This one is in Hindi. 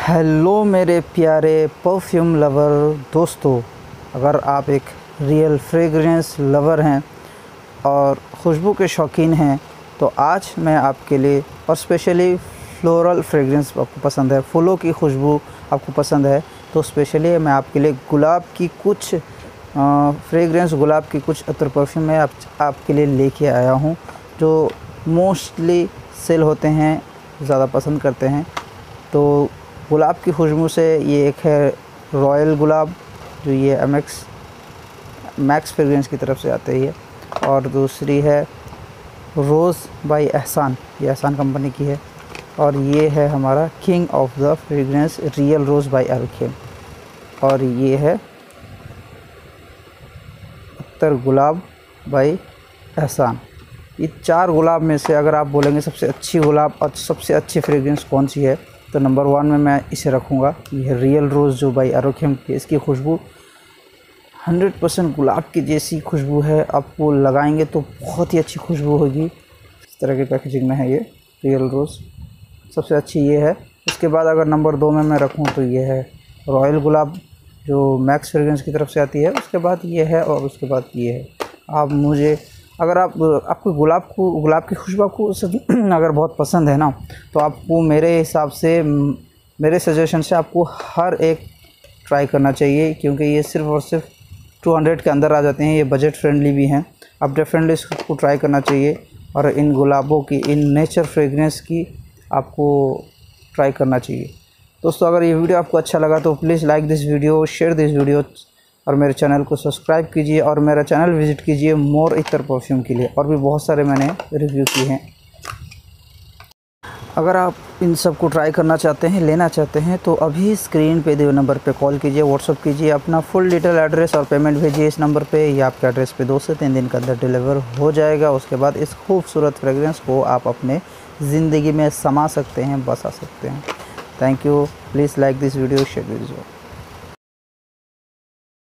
हेलो मेरे प्यारे परफ्यूम लवर दोस्तों, अगर आप एक रियल फ्रेगरेंस लवर हैं और खुशबू के शौकीन हैं तो आज मैं आपके लिए, और स्पेशली फ्लोरल फ्रेगरेंस आपको पसंद है, फूलों की खुशबू आपको पसंद है तो स्पेशली मैं आपके लिए गुलाब की कुछ फ्रेगरेंस, गुलाब की कुछ अतर परफ्यूम मैं आपके लिए लेके आया हूँ जो मोस्टली सेल होते हैं, ज़्यादा पसंद करते हैं। तो गुलाब की खुशबू से ये एक है रॉयल गुलाब, जो ये मैक्स फ्रेगरेंस की तरफ से आती है, और दूसरी है रोज़ बाय एहसान, ये एहसान कंपनी की है, और ये है हमारा king of the fragrance real rose by Alkem, और ये है अत्तर गुलाब बाय एहसान। ये चार गुलाब में से अगर आप बोलेंगे सबसे अच्छी गुलाब और सबसे अच्छी फ्रेगरेंस कौन सी है तो नंबर 1 में मैं इसे रखूँगा। यह रियल रोज़ जो बाय अल्केम की, इसकी खुशबू 100% गुलाब की जैसी खुशबू है। आप वो लगाएंगे तो बहुत ही अच्छी खुशबू होगी। इस तरह की पैकेजिंग में है ये रियल रोज़, सबसे अच्छी ये है। इसके बाद अगर नंबर 2 में मैं रखूँ तो ये है रॉयल गुलाब जो मैक्स फ्रेगरेंस की तरफ से आती है। उसके बाद ये है, और उसके बाद ये है। आप मुझे अगर आपको गुलाब की खुशबू आपको अगर बहुत पसंद है ना, तो आपको मेरे हिसाब से, मेरे सजेशन से आपको हर एक ट्राई करना चाहिए, क्योंकि ये सिर्फ़ और सिर्फ 200 के अंदर आ जाते हैं। ये बजट फ्रेंडली भी हैं, आप डेफिनेटली इसको ट्राई करना चाहिए। और इन गुलाबों की, इन नेचर फ्रेगरेंस की आपको ट्राई करना चाहिए। दोस्तों, अगर ये वीडियो आपको अच्छा लगा तो please like this video, share this video, और मेरे चैनल को सब्सक्राइब कीजिए, और मेरा चैनल विज़िट कीजिए मोर इतर परफ्यूम के लिए। और भी बहुत सारे मैंने रिव्यू किए हैं। अगर आप इन सब को ट्राई करना चाहते हैं, लेना चाहते हैं, तो अभी स्क्रीन पे दिए नंबर पे कॉल कीजिए, व्हाट्सअप कीजिए, अपना फुल डिटेल एड्रेस और पेमेंट भेजिए इस नंबर पे। ये आपके एड्रेस पे 2 से 3 दिन के अंदर डिलीवर हो जाएगा। उसके बाद इस खूबसूरत फ्रेगरेंस को आप अपने ज़िंदगी में समा सकते हैं, बसा सकते हैं। Thank you. Please like this video, share this video.